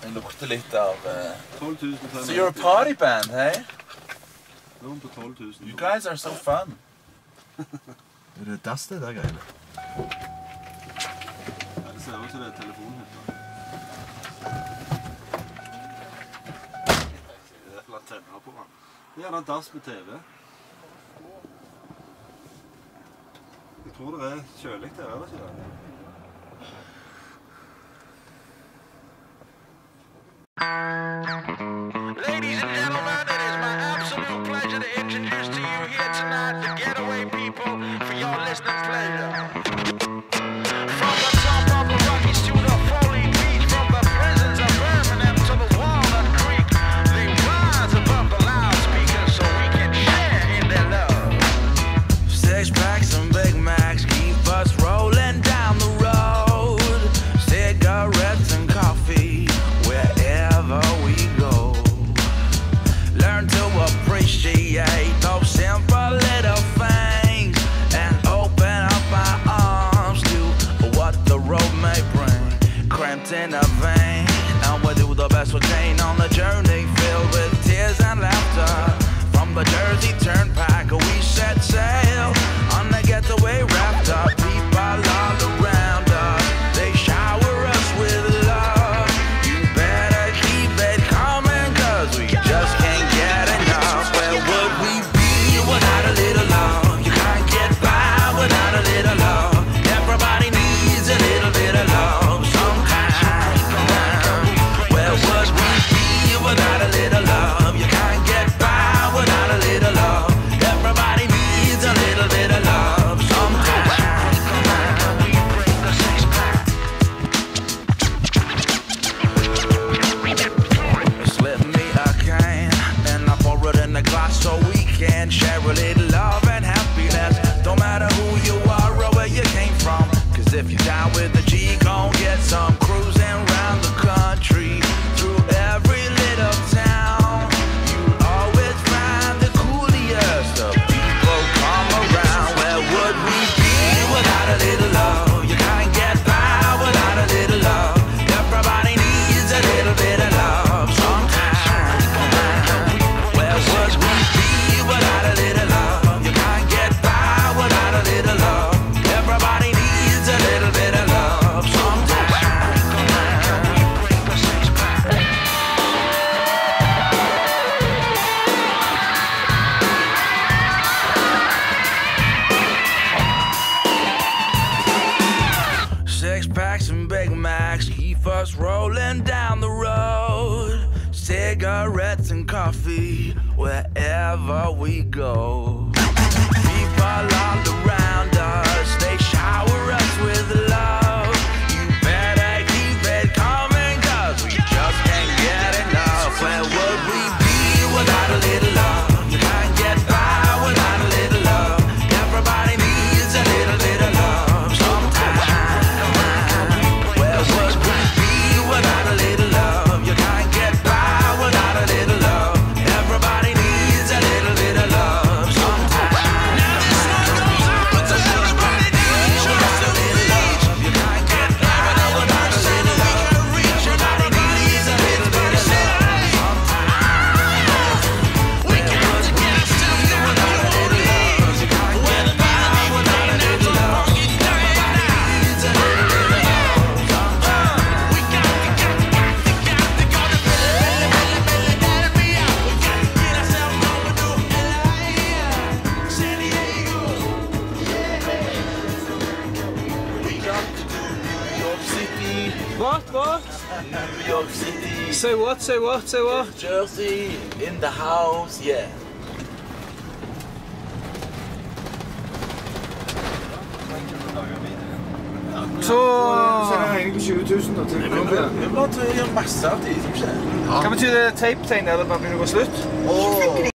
Det lukter litt av... 12 500. So you're a party band, hey? Noen på 12 000. You guys are so fun. Det dass det der greiene? Ja, det ser ut som det telefonhytta. Det er for å tenne på den. Det er gjerne dass med TV. Jeg tror det er kjølig der, eller ikke det? Ladies and gentlemen, it is my absolute pleasure to introduce to you here tonight the Getaway people for your listening pleasure. From the top of the Rockies to the Foley Beach, from the prisons of Birmingham to the Walnut Creek, they rise above the loudspeakers so we can share in their love. Sixpacks and Big Macs keep us rolling down the road. Cigarettes and coffee wherever we go. Learn to appreciate those simple little things and open up our arms to what the road may bring. Cramped in a vein, and we do the best we can on the journey filled with tears and laughter. From the Jersey Turnpike, we set sail on the Getaway wrapped up. People all around us, they shower us with love. You better keep it coming, cause we just can't get enough. Where would we be without a little love? You can't get by without a little love. Everybody needs a little bit of love sometimes. Where would we be without a little love? You can't get by without a little love. Everybody needs a little bit of love sometimes. Slip me a can and I pour it in the glass so we can share a little love and happiness. Don't matter who you are or where you came from, cause if you're down with the G, gon' get some cruising around the country. Through every little town, you'll always find the coolest of people come around. Where would we be without a little love? You can't get by without a little love. Everybody needs a little bit of love sometimes. Where would we be without a little love? You can't get by without a little love. Everybody needs a little bit of love sometimes. Sixpacks and Big Macs keep us rolling down the road. Cigarettes and coffee wherever we go. People all around us, they shower us with love. You better keep it coming, cause we just can't get enough. Where would we be without a little love? You can't get by without a little love. Everybody needs a little bit of love sometimes. Where would we be without a little love? You can't get by without a little love. Everybody needs a little bit of love sometimes. Now this one goes out to everybody down just to reach. You can't get by without a little love. Everybody needs a little bit of love sometimes. We got to get ourselves down to the lead. Where the bottom without a little love. Everybody needs a little bit of love sometimes. We got to go to Billy, me out. We got to get ourselves over to San Diego. We got to do New York City. What? New York City. Say what? Say what? Say what? Jersey, in the house, yeah. Så er egentlig 20 000 da, til Colombia. Vi må bare gjøre masse av det, ikke det? hva betyr det tape-tegn, eller bare begynner å gå slutt?